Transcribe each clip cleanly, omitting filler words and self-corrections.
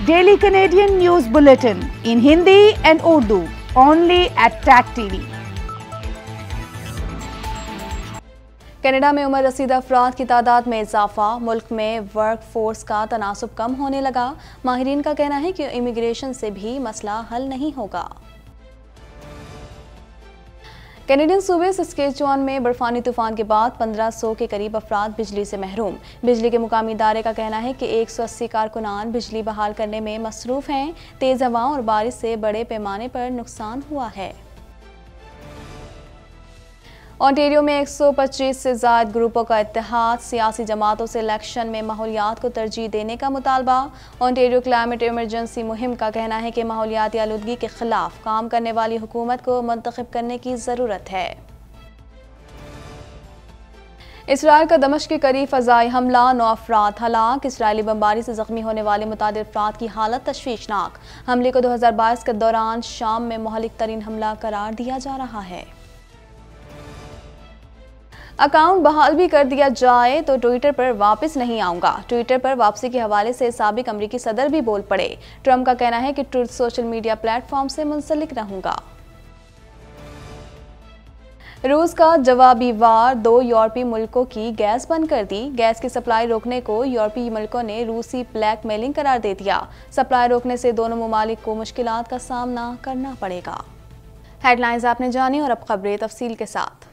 Daily Canadian News Bulletin in Hindi and Urdu, only at TAC TV. Canada में उम्र रसीदा अफराद की तादाद में इजाफा, मुल्क में वर्क फोर्स का तनासुब कम होने लगा। माहिरीन का कहना है कि इमिग्रेशन से भी मसला हल नहीं होगा। कैनेडियन सूबे सस्केचुआन में बर्फानी तूफान के बाद 1500 के करीब अफराद बिजली से महरूम। बिजली के मुकामी इदारे का कहना है कि 180 कारकुनान बिजली बहाल करने में मसरूफ हैं। तेज हवाओं और बारिश से बड़े पैमाने पर नुकसान हुआ है। ओंटारियो में 125 से ज़ायद ग्रुपों का इत्तेहाद, सियासी जमातों से इलेक्शन में माहौलियात को तरजीह देने का मुतालबा। ओंटारियो क्लाइमेट इमरजेंसी मुहिम का कहना है कि माहौलियाती आलूदगी के खिलाफ काम करने वाली हुकूमत को मुंतखब करने की ज़रूरत है। इसराइल का दमिश्क के करीब फ़ज़ाई हमला, 9 अफराद हलाक। इसराइली बमबारी से ज़ख्मी होने वाले मुतादिद अफराद की हालत तशवीशनाक। हमले को 2022 के दौरान शाम में मुहलिक तरीन हमला करार दिया जा रहा है। अकाउंट बहाल भी कर दिया जाए तो ट्विटर पर वापस नहीं आऊंगा। ट्विटर पर वापसी के हवाले से साबिक अमरीकी सदर भी बोल पड़े। ट्रंप का कहना है कि ट्रुथ सोशल मीडिया प्लेटफॉर्म से मुंसलिक रहूंगा। रूस का जवाबी वार, 2 यूरोपीय मुल्कों की गैस बंद कर दी। गैस की सप्लाई रोकने को यूरोपीय मुल्कों ने रूसी ब्लैकमेलिंग करार दे दिया। सप्लाई रोकने से दोनों ममालिक को मुश्किलात का सामना करना पड़ेगा। हेडलाइंस आपने जानी और अब खबरें तफसील के साथ।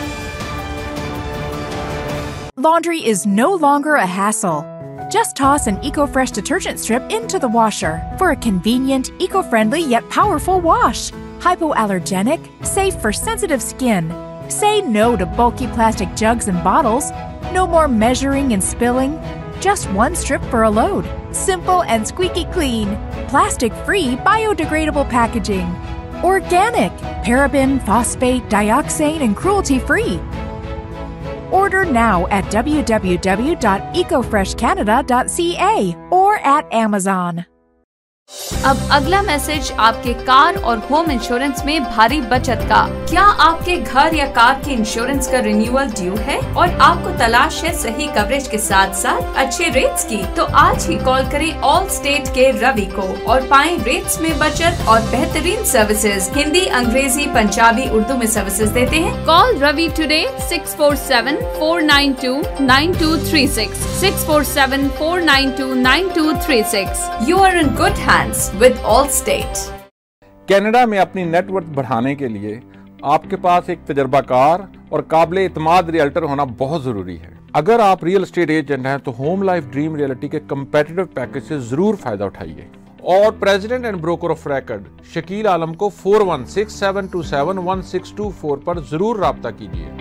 Laundry is no longer a hassle. Just toss an EcoFresh detergent strip into the washer for a convenient, eco-friendly yet powerful wash. Hypoallergenic, safe for sensitive skin. Say no to bulky plastic jugs and bottles. No more measuring and spilling. Just one strip for a load. Simple and squeaky clean. Plastic-free, biodegradable packaging. Organic, paraben, phosphate, dioxane, and cruelty-free. Order now at www.ecofreshcanada.ca or at Amazon. अब अगला message आपके car और home insurance में भारी बचत का। क्या आपके घर या कार के इंश्योरेंस का रिन्यूअल ड्यू है और आपको तलाश है सही कवरेज के साथ साथ अच्छे रेट्स की? तो आज ही कॉल करें ऑल स्टेट के रवि को और पाएं रेट्स में बचत और बेहतरीन सर्विसेज। हिंदी, अंग्रेजी, पंजाबी, उर्दू में सर्विसेज देते हैं। Call Ravi today 647-492-9236 647-492-9236। You are in good hands with Allstate. Canada में अपनी नेटवर्थ बढ़ाने के लिए आपके पास एक तजर्बाकार और काबिल इत्मीनान रियल्टर होना बहुत जरूरी है। अगर आप रियल एस्टेट एजेंट हैं तो होम लाइफ ड्रीम रियल्टी के कंपेटिटिव पैकेज से जरूर फायदा उठाइए और president and broker of record Shakeel Alam को 4167271624 पर जरूर राब्ता कीजिए।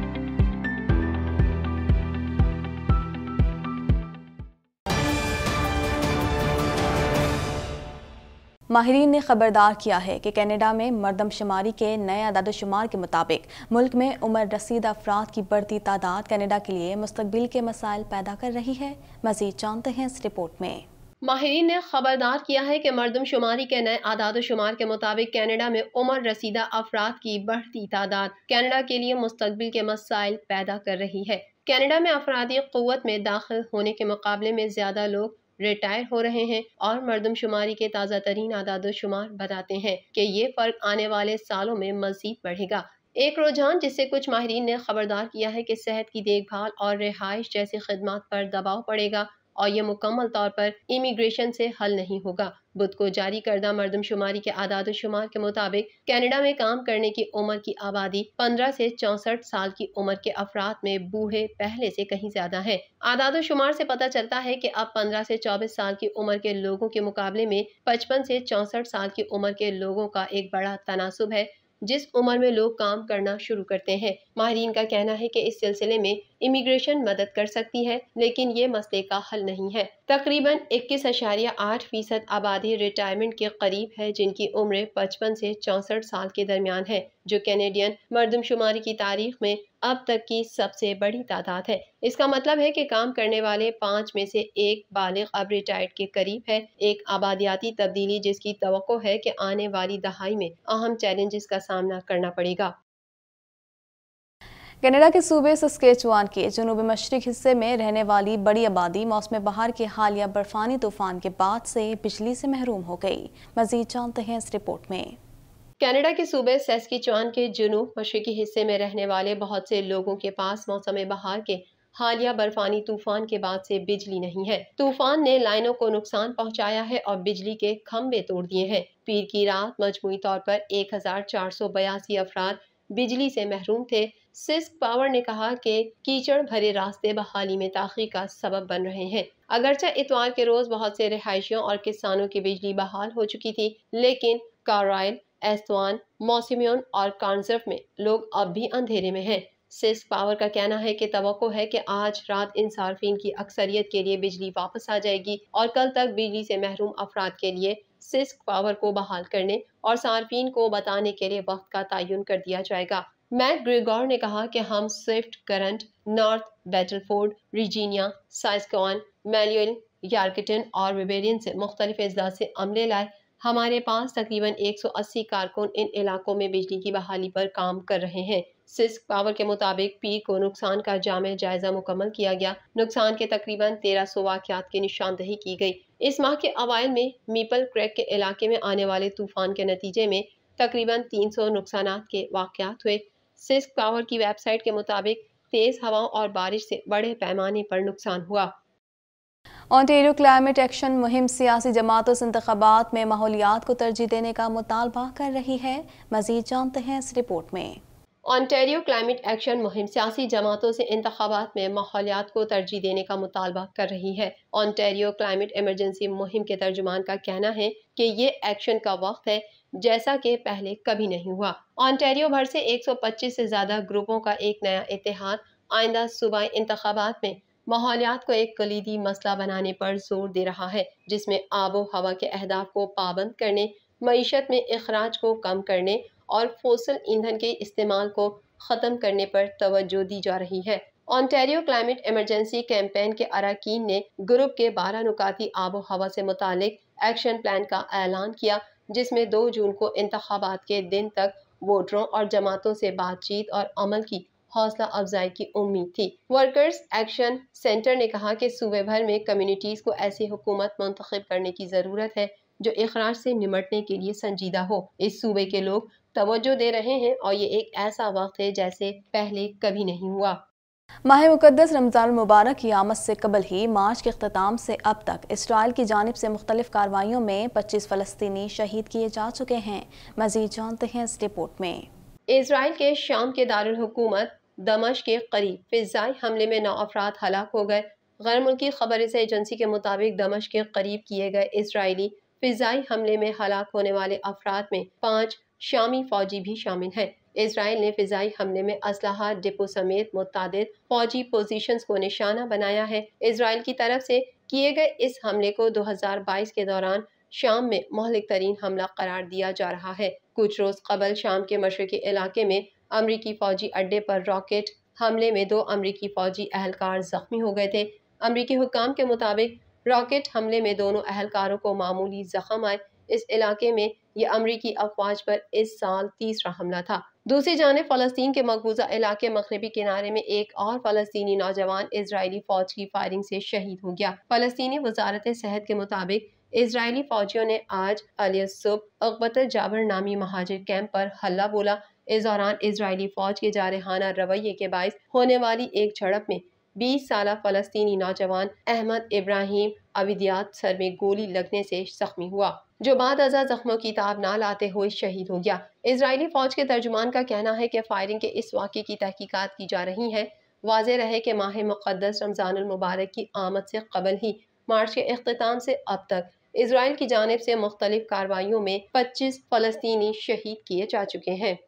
माहिरीन ने खबरदार किया है कि कनाडा में मरदमशुमारी के नए आदादोशुमार के मुताबिक मुल्क में उम्र रसीदा अफराद की बढ़ती तादाद कनाडा के लिए मुस्तकबिल के मसाइल पैदा कर रही है। मज़ीद जानते हैं इस रिपोर्ट में। माहिरीन ने खबरदार किया है कि मरदमशुमारी के नए आदादोशुमार के मुताबिक कनाडा में उम्र रसीदा अफराद की बढ़ती तादाद कनाडा के लिए मुस्तकबिल के मसाइल पैदा कर रही है। कनाडा में अफरादी क़ुव्वत में दाखिल होने के मुकाबले में ज़्यादा लोग रिटायर हो रहे हैं और मरदमशुमारी के ताज़ा तरीन आदादोशुमार बताते हैं कि ये फ़र्क आने वाले सालों में मज़ीद बढ़ेगा। एक रुझान जिससे कुछ माहिरीन ने खबरदार किया है कि सेहत की देखभाल और रिहाइश जैसी खिदमात पर दबाव पड़ेगा और ये मुकम्मल तौर पर इमिग्रेशन से हल नहीं होगा। बुध को जारी करदा मरदमशुमारी के आदादोशुमार के मुताबिक कनाडा में काम करने की उम्र की आबादी 15 से 64 साल की उम्र के अफराद में बूढ़े पहले से कहीं ज्यादा है। आदादोशुमार से पता चलता है कि अब 15 से 24 साल की उम्र के लोगों के मुकाबले में 55 से 64 साल की उम्र के लोगों का एक बड़ा तनासुब है जिस उम्र में लोग काम करना शुरू करते हैं। माहिरीन का कहना है कि इस सिलसिले में इमिग्रेशन मदद कर सकती है, लेकिन ये मसले का हल नहीं है। तकरीबन 21.8% आबादी रिटायरमेंट के करीब है, जिनकी उम्र 55 से 64 साल के दरमियान है, जो कैनेडियन मरदमशुमारी की तारीख में अब तक की सबसे बड़ी तादाद है। इसका मतलब है कि काम करने वाले 5 में से 1 बालिग अब रिटायर्ड के करीब है। एक आबादियाती तब्दीली जिसकी तवक्को है कि आने वाली दहाई में अहम चैलेंजेस का सामना करना पड़ेगा। कनाडा के सूबे सस्केचुआन के जनूबी मशरक हिस्से में रहने वाली बड़ी आबादी मौसम बहार के हालिया बर्फानी तूफान के बाद से बिजली से महरूम हो गई। मजीद जानते हैं इस रिपोर्ट में। कनाडा के सूबे सस्केचुआन के जनूब मशरकी हिस्से में रहने वाले बहुत से लोगों के पास मौसम बहार के हालिया बर्फानी तूफान के बाद से बिजली नहीं है। तूफान ने लाइनों को नुकसान पहुंचाया है और बिजली के खंभे तोड़ दिए हैं। पीर की रात मजमूई तौर पर 1482 अफराद बिजली से महरूम थे। सिस्क पावर ने कहा कि कीचड़ भरे रास्ते बहाली में ताखीर का सबब बन रहे हैं। अगरचे इतवार के रोज बहुत से रिहायशियों और किसानों की बिजली बहाल हो चुकी थी, लेकिन कार्राइल, एस्टवान, मौसिमियन और कार्नसर्फ में लोग अब भी अंधेरे में हैं। सिस्क पावर का कहना है कि तवक्को है कि आज रात इन सार्फिन की अक्सरियत के लिए बिजली वापस आ जाएगी और कल तक बिजली से महरूम अफराद के लिए सिस्क पावर को बहाल करने और सार्फिन को बताने के लिए वक्त का तयन कर दिया जाएगा। मैट ग्रेगोर ने कहा कि हम Swift Current, North Battleford, Regina, Saskatchewan, मैनुअल, यार्कटन और विवेरियन से मुख्तलिफ अजला से अमले लाए। हमारे पास तकरीबन 180 कारकुन इन इलाकों में बिजली की बहाली पर काम कर रहे हैं। सिस्क पावर के मुताबिक पीर को नुकसान का जामे जायजा मुकम्मल किया गया। नुकसान के तकरीबन 1300 वाक़यात की निशानदही की गई। इस माह के अवाइल में मीपल क्रैक के इलाके में आने वाले तूफान के नतीजे में तकरीबन 300 नुकसानात के वाक़यात हुए। सिस्क पावर की वेबसाइट के मुताबिक तेज हवाओं और बारिश से बड़े पैमाने पर नुकसान हुआ। ओंटारियो क्लाइमेट एक्शन मुहिम सियासी जमातों से इंतखाबात में माहौलियात को तरजीह देने का मुतालबा कर रही है। मजीद जानते हैं इस रिपोर्ट में। ओंटारियो क्लाइमेट एक्शन मुहिम सियासी जमातों से इंतखाबात में माहौलियात को तरजीह देने का मुतालबा कर रही है। ओंटारियो क्लाइमेट इमरजेंसी मुहिम के तर्जुमान का कहना है कि ये एक्शन का वक्त है जैसा कि पहले कभी नहीं हुआ। ओंटारियो भर से 125 से ज्यादा ग्रुपों का एक नया इत्तेहाद आइंदा सूबाई इंतखाबात में माहौलियात को एक कलीदी मसला बनाने पर जोर दे रहा है, जिसमें आबो हवा के अहदाफ को पाबंद करने, मईशत में इखराज को कम करने और फोसिल ईंधन के इस्तेमाल को ख़त्म करने पर तवज्जो दी जा रही है। ओंटारियो क्लाइमेट इमरजेंसी कैंपेन के अरकान ने ग्रुप के 12 नुकाती आबो हवा से मुतालिक एक्शन प्लान का ऐलान किया, जिसमें 2 जून को इंतखाबात के दिन तक वोटरों और जमातों से बातचीत और अमल की हौसला अफजाई की उम्मीद थी। वर्कर्स एक्शन सेंटर ने कहा कि सूबे भर में कम्युनिटीज़ को ऐसी हुकूमत मुंतखब करने की ज़रूरत है जो इखराज से निमटने के लिए संजीदा हो। इस सूबे के लोग तवज्जो दे रहे हैं और ये एक ऐसा वक्त है जैसे पहले कभी नहीं हुआ। माह मुकद्दस रमज़ान मुबारक की आमद से कबल ही मार्च के अख्ताम से अब तक इसराइल की जानिब से मुख्तलिफ कार्रवाइयों में 25 फ़लस्तीनी शहीद किए जा चुके हैं। मज़ीद जानते हैं इस रिपोर्ट में। इसराइल के शाम के दारुल हुकूमत दमश्क के करीब फिज़ाई हमले में 9 अफराद हलाक हो गए। गैर मुल्की खबर एजेंसी के मुताबिक दमश्क के करीब किए गए इसराइली फिज़ाई हमले में हलाक होने वाले अफराद में 5 शामी फौजी भी शामिल हैं। इसराइल ने फिज़ाई हमले में असलहा डिपो समेत मुतअद्दिद फौजी पोजीशंस को निशाना बनाया है। इसराइल की तरफ से किए गए इस हमले को 2022 के दौरान शाम में महलिक तरीन हमला करार दिया जा रहा है। कुछ रोज कबल शाम के मशरकी इलाके में अमरीकी फौजी अड्डे पर रॉकेट हमले में 2 अमरीकी फौजी अहलकार जख्मी हो गए थे। अमरीकी हुक्काम के मुताबिक रॉकेट हमले में दोनों अहलकारों को मामूली जख्म आए। इस इलाके में यह अमरीकी अफवाज पर इस साल तीसरा हमला था। दूसरी जानिब फ़लस्तीन के मकबूजा इलाके मगरबी किनारे में एक और फ़लस्तीनी नौजवान इजरायली फ़ौज की फायरिंग से शहीद हो गया। फ़लस्तीनी वजारत सेहत के मुताबिक इजरायली फ़ौजियों ने आज अल-सुब अक़बत जाबर नामी महाजिर कैंप पर हल्ला बोला। इस दौरान इजरायली फ़ौज के जारहाना रवैये के बाइस होने वाली एक झड़प में 20 साला फ़लस्तीनी नौजवान अहमद इब्राहिम अविदियात सर में गोली लगने से जख्मी हुआ, जो बाद अज़ा जख्मों की ताब ना लाते हुए शहीद हो गया। इजरायली फ़ौज के तर्जुमान का कहना है कि फायरिंग के इस वाक़े की तहकीकात की जा रही है। वाज़ेह रहे कि माह मुक़द्दस रमज़ानुल मुबारक की आमद से कबल ही मार्च के इख्तिताम से अब तक इजराइल की जानिब से मुख्तलिफ कार्रवाइयों में 25 फ़लस्तीनी शहीद किए जा चुके हैं।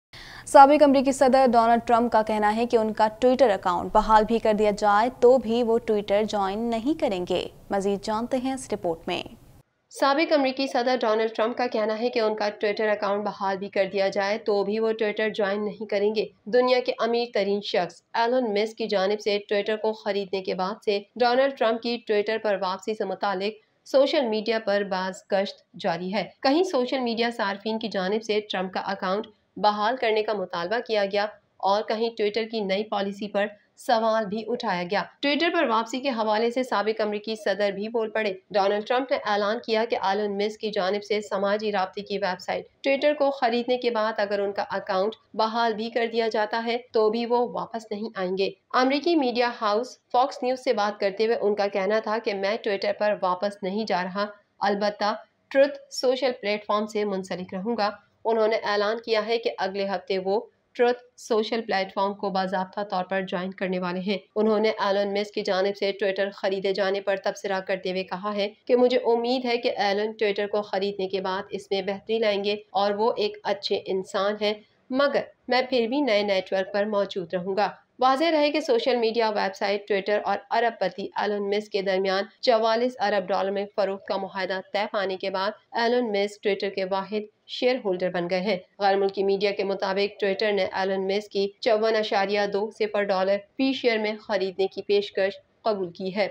साबिक अमरीकी सदर डोनाल्ड ट्रंप का कहना है कि उनका ट्विटर अकाउंट बहाल भी कर दिया जाए तो भी वो ट्विटर ज्वाइन नहीं करेंगे। मजीद जानते हैं इस रिपोर्ट में। साबिक अमरीकी सदर डोनाल्ड ट्रंप का कहना है कि उनका ट्विटर अकाउंट बहाल भी कर दिया जाए तो भी वो ट्विटर ज्वाइन नहीं करेंगे। दुनिया के अमीर तरीन शख्स एलन मस्क की जानिब से ट्विटर को खरीदने के बाद से डोनाल्ड ट्रंप की ट्विटर पर वापसी से मुतालिक सोशल मीडिया पर बाज़ गश्त जारी है। कहीं सोशल मीडिया सार्फिन की जानिब से ट्रंप का अकाउंट बहाल करने का मुतालबा किया गया और कहीं ट्विटर की नई पॉलिसी पर सवाल भी उठाया गया। ट्विटर पर वापसी के हवाले से साबिक अमरीकी सदर भी बोल पड़े। डोनाल्ड ट्रंप ने ऐलान किया कि एलन मस्क की जानिब से समाजी राब्ते की वेबसाइट ट्विटर को खरीदने के बाद अगर उनका अकाउंट बहाल भी कर दिया जाता है तो भी वो वापस नहीं आएंगे। अमरीकी मीडिया हाउस फॉक्स न्यूज से बात करते हुए उनका कहना था कि मैं ट्विटर पर वापस नहीं जा रहा, अलबत्ता ट्रुथ सोशल प्लेटफॉर्म से मुंसलिक रहूंगा। उन्होंने ऐलान किया है कि अगले हफ्ते वो ट्रुथ सोशल प्लेटफॉर्म को बाज़ाब्ता तौर पर ज्वाइन करने वाले हैं। उन्होंने एलन मस्क की जानिब से ट्विटर खरीदे जाने पर तबसरा करते हुए कहा है कि मुझे उम्मीद है कि एलन ट्विटर को खरीदने के बाद इसमें बेहतरी लाएंगे और वो एक अच्छे इंसान हैं, मगर मैं फिर भी नए नेटवर्क पर मौजूद रहूंगा। वाज़ेह रहे कि सोशल मीडिया वेबसाइट ट्विटर और अरबपति एलन मस्क के दरमियान 44 अरब डॉलर में फरोख्त का मुआहदा तय पाने के बाद एलन मस्क ट्विटर के वाहिद शेयर होल्डर बन गए हैं। गैर मुल्की मीडिया के मुताबिक ट्विटर ने एलन मस्क की 54.20 डॉलर फी शेयर में खरीदने की पेशकश कबूल की है।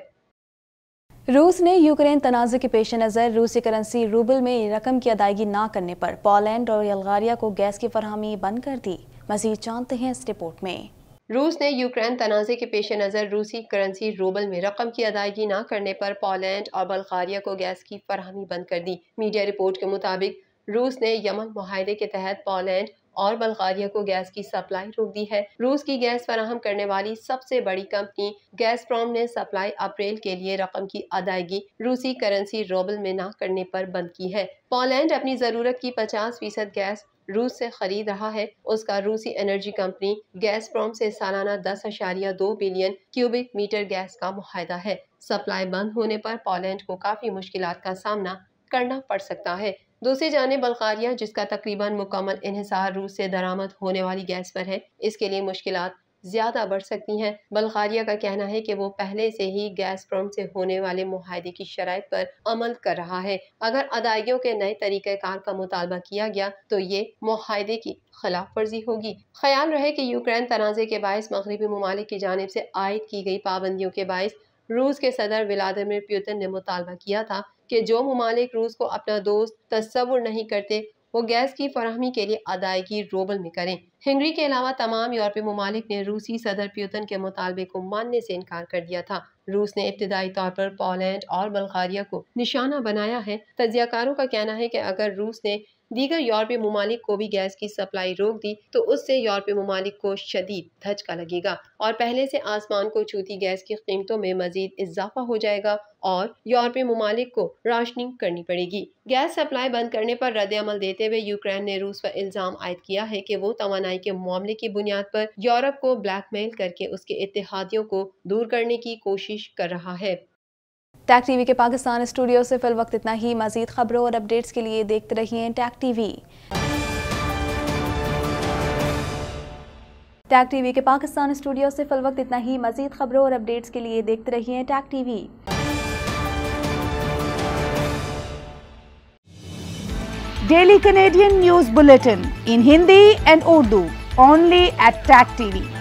रूस ने यूक्रेन तनाज़े के पेश नज़र रूसी करेंसी रूबल में रकम की अदायगी न करने पर पोलैंड और बल्गारिया को गैस की फराहमी बंद कर दी। मज़ीद जानते हैं इस रिपोर्ट में। रूस ने यूक्रेन तनाज़े के पेश नज़र रूसी करेंसी रूबल में रकम की अदायगी न करने पर पोलैंड और बल्गारिया को गैस की फराहमी बंद कर दी। मीडिया रिपोर्ट के मुताबिक रूस ने यमन मुआहदे के तहत पोलैंड और बल्गारिया को गैस की सप्लाई रोक दी है। रूस की गैस फराहम करने वाली सबसे बड़ी कंपनी गैसप्रोम ने सप्लाई अप्रैल के लिए रकम की अदायगी रूसी करेंसी रूबल में न करने पर बंद की है। पोलैंड अपनी ज़रूरत की 50% गैस रूस से खरीद रहा है। उसका रूसी एनर्जी कंपनी गैसप्रोम से सालाना 10.2 बिलियन क्यूबिक मीटर गैस का मुआहदा है। सप्लाई बंद होने पर पोलैंड को काफ़ी मुश्किलात का सामना करना पड़ सकता है। दूसरी जानिब बल्गारिया, जिसका तकरीबन मुकम्मल इन्हिसार रूस से दरामद होने वाली गैस पर है, इसके लिए मुश्किलात ज्यादा बढ़ सकती हैं। बल्गारिया का कहना है कि वो पहले से ही गैसप्रोम से होने वाले मुआहदे की शराइत पर अमल कर रहा है। अगर अदायगियों के नए तरीक़ेकार का मुतालबा किया गया तो ये मुआहदे की खिलाफ वर्जी होगी। ख्याल रहे कि यूक्रेन तनाज़े के बायस मगरबी ममालिक की जानिब से आयद की गई पाबंदियों के बायस रूस के सदर व्लादिमीर पुतिन ने मुतालबा किया था कि जो ममालिक रूस को अपना दोस्त तस्वुर नहीं करते वो गैस की फराहमी के लिए अदायगी रूबल में करें। हंगरी के अलावा तमाम यूरोपीय ममालिक ने रूसी सदर पुतिन के मुतालबे को मानने से इनकार कर दिया था। रूस ने इब्तिदाई तौर पर पोलैंड और बल्गारिया को निशाना बनाया है। तज्जियाकारों का कहना है कि अगर रूस ने दीगर यूरोपीय ममालिक को भी गैस की सप्लाई रोक दी तो उससे यूरोपीय ममालिक को शदीद धचका लगेगा और पहले से आसमान को छूती गैस की कीमतों में मजीद इजाफा हो जाएगा और यूरोपीय ममालिक को राशनिंग करनी पड़ेगी। गैस सप्लाई बंद करने पर रद्द-ए-अमल देते हुए यूक्रेन ने रूस पर इल्जाम आयद किया है कि वो तवानाई के मामले की बुनियाद पर यूरोप को ब्लैकमेल करके उसके इत्तेहादियों को दूर करने की कोशिश कर रहा है। टैग टीवी के पाकिस्तान स्टूडियो से फिल वक्त इतना ही। मजीद खबरों और अपडेट्स के लिए देखते रहिए टैग टीवी। टैग टीवी के पाकिस्तान स्टूडियो से फिल वक्त इतना ही। मजीद खबरों और अपडेट्स के लिए देखते रहिए TAG TV. Daily Canadian News Bulletin in Hindi and Urdu only at Tag TV.